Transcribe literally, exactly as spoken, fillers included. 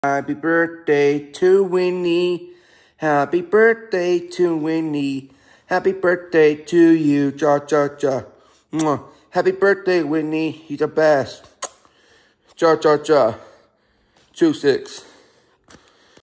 Happy birthday to Winnie. Happy birthday to Winnie. Happy birthday to you. Ja, ja, ja. Mwah. Happy birthday, Winnie. You're the best. Ja, ja, ja. Two, six.